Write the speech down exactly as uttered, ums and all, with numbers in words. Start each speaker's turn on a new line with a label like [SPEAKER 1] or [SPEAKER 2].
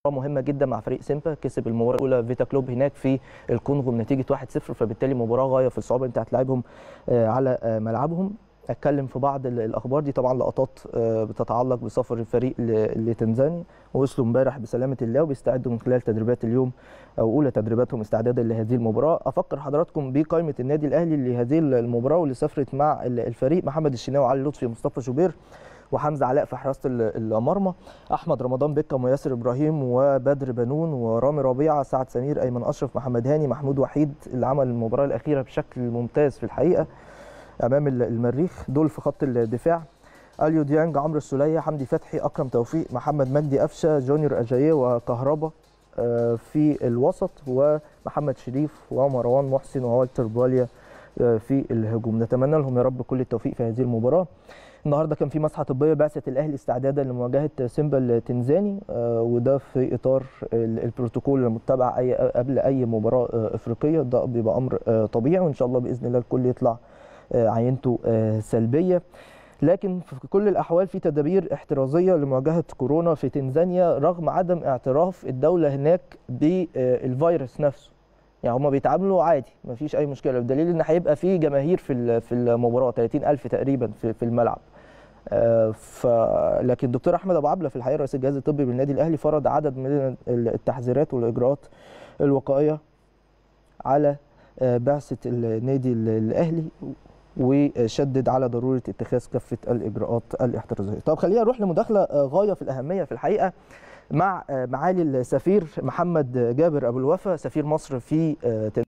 [SPEAKER 1] مهمه جدا مع فريق سيمبا، كسب المباراه الاولى فيتا كلوب هناك في الكونغو بنتيجه واحد صفر، فبالتالي مباراه غايه في الصعوبه. انت هتلاعبهم على ملعبهم. اتكلم في بعض الاخبار دي، طبعا لقطات بتتعلق بسفر الفريق لتنزانيا، ووصلوا امبارح بسلامه الله وبيستعدوا من خلال تدريبات اليوم او اولى تدريباتهم استعدادا لهذه المباراه. افكر حضراتكم بقائمه النادي الاهلي لهذه المباراه واللي سافرت مع الفريق: محمد الشناوي، علي لطفي، مصطفى شوبير، وحمزه علاء في حراسه المرمى، احمد رمضان بكم، وياسر ابراهيم، وبدر بنون، ورامي ربيعه، سعد سمير، ايمن اشرف، محمد هاني، محمود وحيد اللي عمل المباراه الاخيره بشكل ممتاز في الحقيقه امام المريخ. دول في خط الدفاع: اليو ديانج، عمرو السوليه، حمدي فتحي، اكرم توفيق، محمد مجدي قفشه، جونيور اجاييه، وكهربا في الوسط، ومحمد شريف ومروان محسن ووالتر بواليا في الهجوم. نتمنى لهم يا رب كل التوفيق في هذه المباراه. النهارده كان في مسحه طبيه بعثه الاهلي استعدادا لمواجهه سيمبا التنزاني، وده في اطار البروتوكول المتبع اي قبل اي مباراه افريقيه. ده بيبقى امر طبيعي، وان شاء الله باذن الله الكل يطلع عينته سلبيه. لكن في كل الاحوال في تدابير احترازيه لمواجهه كورونا في تنزانيا رغم عدم اعتراف الدوله هناك بالفيروس نفسه. يعني هم بيتعاملوا عادي، ما فيش اي مشكله، بدليل ان هيبقى في جماهير في في المباراه ثلاثين ألف تقريبا في في الملعب. ف لكن الدكتور احمد ابو عبله في الحقيقه رئيس الجهاز الطبي بالنادي الاهلي فرض عدد من التحذيرات والاجراءات الوقائيه على بعثه النادي الاهلي، وشدد على ضروره اتخاذ كافه الاجراءات الاحترازيه. طب خلينا نروح لمداخله غايه في الاهميه في الحقيقه مع معالي السفير محمد جابر ابو الوفا، سفير مصر في